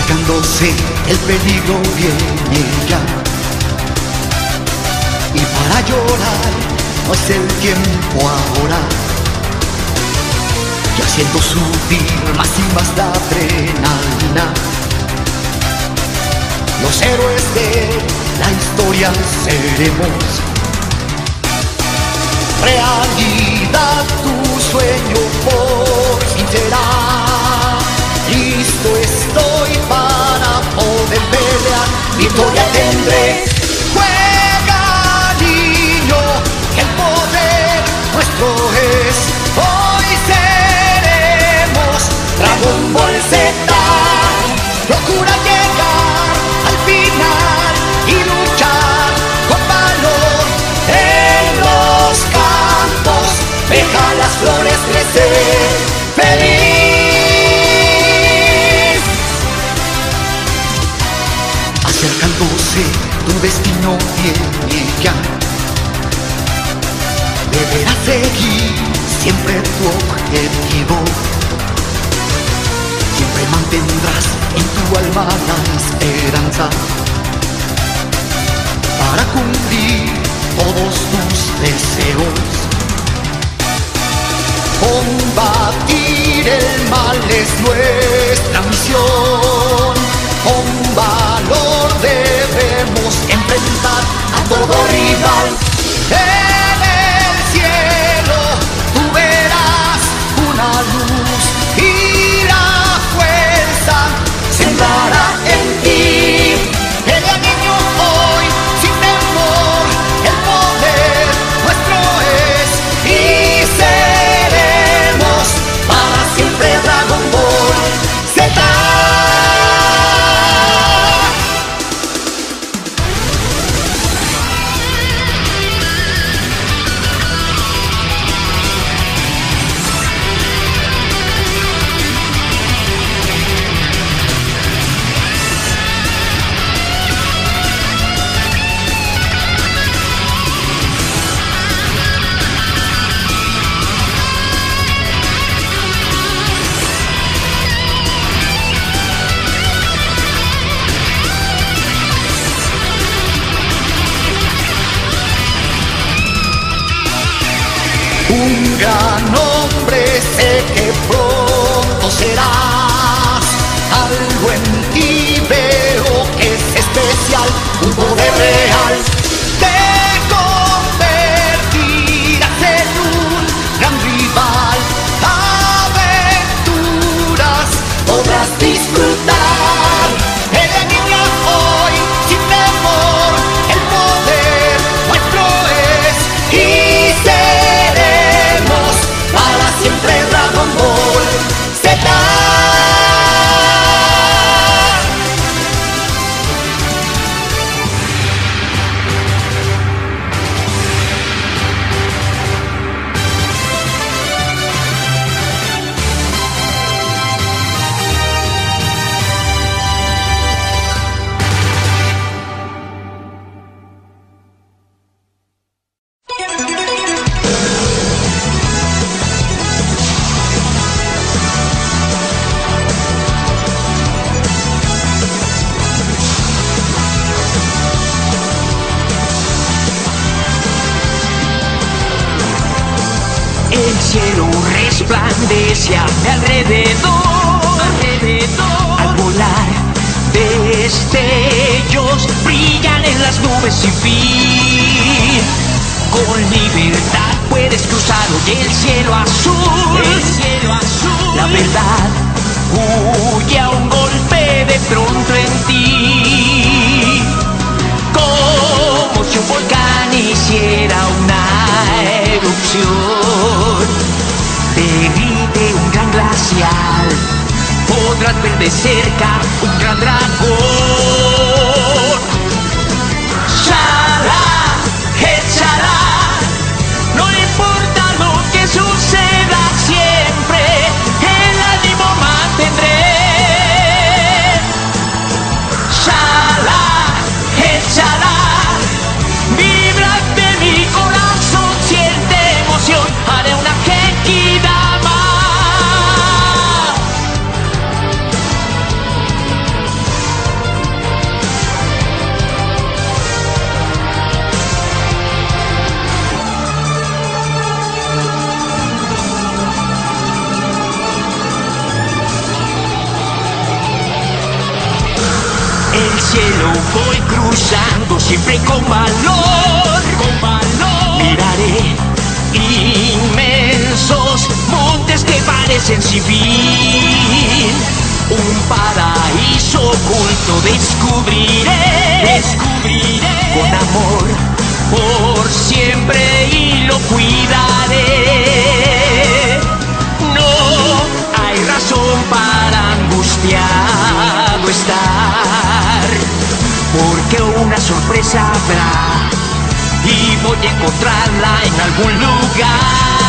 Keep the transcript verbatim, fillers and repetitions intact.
Acercándose el peligro viene ya, y para llorar no es el tiempo ahora. Y haciendo subir más y más la adrenalina, los héroes de la historia seremos. Realidad tu sueño por fin será. Listo estoy para poder pelear, victoria tendré. Juega, niño, que el poder nuestro es. Hoy seremos Dragon Ball Z. Procura llegar al final y luchar con valor en los campos. Deja las flores crecer, feliz. Acercándose tu destino viene ya. Deberás seguir siempre tu objetivo. Siempre mantendrás en tu alma la esperanza para cumplir todos tus deseos. Combatir el mal es nuestra misión. Con valor debemos enfrentar a todo rival. En el cielo tú verás una luz y la fuerza se entrará en ti. Pelea, niño, hoy sin temor, el poder nuestro es y seremos para siempre Dragon Ball Z. Un gran hombre sé que pronto serás. Algo en ti veo que es especial, un poder real. Te convertirás en un gran rival. Aventuras podrás disfrutar. Pelea, niña, hoy sin temor, el poder nuestro es y seremos para siempre Dragon Ball Z. El cielo resplandece a mi alrededor, alrededor. Al volar, destellos brillan en las nubes sin fin. Con libertad puedes cruzar hoy el cielo azul, el cielo azul. La verdad huye a un golpe de pronto en ti, como si un volcán hiciera una erupción. Derrite un gran glacial, podrás ver de cerca un gran dragón. Shala, Echala, no importa lo que suceda, siempre el ánimo mantendré. Shala, Echala, vibra de mi corazón, siente emoción, haré una Genkidama. cielo voy cruzando siempre con valor, con valor. Miraré inmensos montes que parecen sin fin. Un paraíso oculto descubriré, descubriré con amor por siempre y lo cuidaré. No hay razón para angustiado estar, porque una sorpresa habrá y voy a encontrarla en algún lugar.